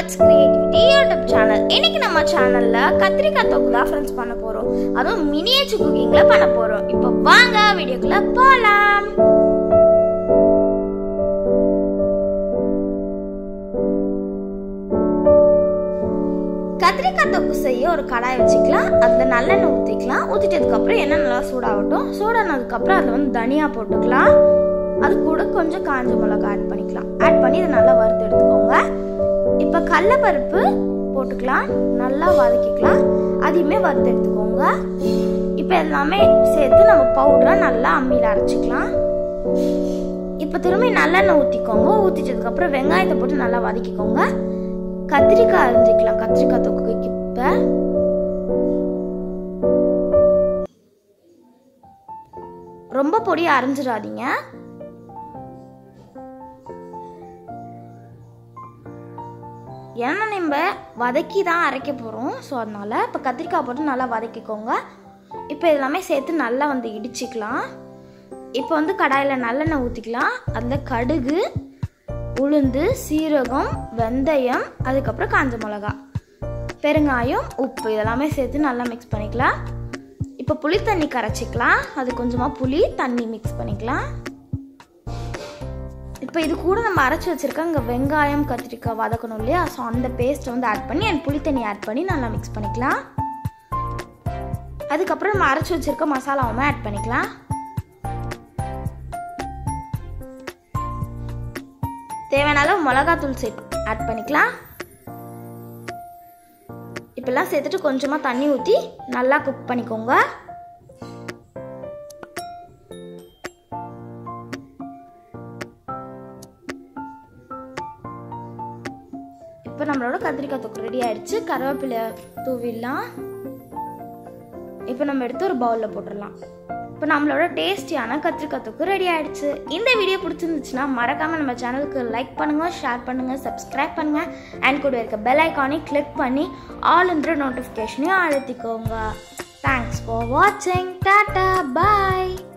Towards Creativity YouTube channel. இன்னைக்கு நம்ம சேனல்ல கத்திரிக்காய் தொக்கு தான் ஃப்ரெண்ட்ஸ் பண்ண போறோம். அதுவும் மினியேச்சர் குக்கிங்ல பண்ண போறோம். இப்போ வாங்க வீடியோக்குள்ள போலாம். கத்திரிக்காய் தொக்கு செய்ய ஒரு கடாய் வச்சுக்கலாம். அதுல நல்லெண்ணெய் ஊத்திக்கலாம். ஊத்திட்டதுக்கு அப்புறம் எண்ணெய் நல்லா சூடாகட்டும். சூடானதுக்கு அப்புறம் அதுல வந்து தனியா போட்டுக்கலாம். அது கூட கொஞ்சம் காஞ்ச மிளகாய் ஆட் பண்ணிக்கலாம். ஆட் பண்ணி இதை நல்லா வறுத்து எடுத்துக்கோங்க. இப்போ கடலைப்பருப்பு போட்டுக்கலாம். நல்லா வதக்கிக்கலாம். அதையுமே வறுத்து எடுத்துக்கோங்க. இப்போ எல்லாமே சேர்த்து நம்ம பவுடரை நல்லா அம்மியில் அரைச்சிக்கலாம். இப்போ திரும்பி நல்லெண்ணெய் ஊற்றிக்கோங்க. ஊற்றிட்டதுக்கப்புறம் வெங்காயத்தை போட்டு நல்லா வதக்கிக்கோங்க. கத்திரிக்காய் அரைஞ்சிக்கலாம். கத்திரிக்காய் தொக்குக்கு இப்போ ரொம்ப பொடியாக அரைஞ்சிடாதீங்க. ஏன்னா நம்ம வதக்கி தான் அரைக்க போகிறோம். ஸோ அதனால் இப்போ கத்திரிக்காய் போட்டு நல்லா வதக்கிக்கோங்க. இப்போ எல்லாமே சேர்த்து நல்லா வந்து இடிச்சிக்கலாம். இப்போ வந்து கடாயில் நல்லெண்ணெய் ஊற்றிக்கலாம். அதில் கடுகு, உளுந்து, சீரகம், வெந்தயம், அதுக்கப்புறம் காஞ்ச மிளகாய், பெருங்காயம், உப்பு இதெல்லாமே சேர்த்து நல்லா மிக்ஸ் பண்ணிக்கலாம். இப்போ புளி தண்ணி கரைச்சிக்கலாம். அது கொஞ்சமாக புளி தண்ணி மிக்ஸ் பண்ணிக்கலாம். இப்போ இது கூட நம்ம அரைச்சி வச்சுருக்க இங்கே வெங்காயம் கத்திரிக்காய் வதக்கணும் இல்லையா? ஸோ அந்த பேஸ்ட்டை வந்து ஆட் பண்ணி புளி தண்ணி ஆட் பண்ணி நல்லா மிக்ஸ் பண்ணிக்கலாம். அதுக்கப்புறம் நம்ம அரைச்சி வச்சுருக்க மசாலாவுமே ஆட் பண்ணிக்கலாம். தேவையான அளவு மிளகாத்தூள் ஆட் பண்ணிக்கலாம். இப்பெல்லாம் சேர்த்துட்டு கொஞ்சமாக தண்ணி ஊற்றி நல்லா குக் பண்ணிக்கோங்க. இப்போ நம்மளோட கத்திரிக்காய் தொக்கு ரெடி ஆயிடுச்சு. கருவேப்பிலை தூவிடலாம். இப்போ நம்ம எடுத்து ஒரு பவுலில் போட்டுடலாம். இப்போ நம்மளோட டேஸ்டியான கத்திரிக்காய் தொக்கு ரெடி ஆயிடுச்சு. இந்த வீடியோ பிடிச்சிருந்துச்சுன்னா மறக்காம நம்ம சேனலுக்கு லைக் பண்ணுங்க, ஷேர் பண்ணுங்க, சப்ஸ்கிரைப் பண்ணுங்க. அண்ட் கூட இருக்க பெல் ஐக்கானை கிளிக் பண்ணி ஆல்ன்ற நோட்டிஃபிகேஷனையும் அழுத்திக்கோங்க. தேங்க்ஸ் ஃபார் வாட்சிங். டாடா, பாய்.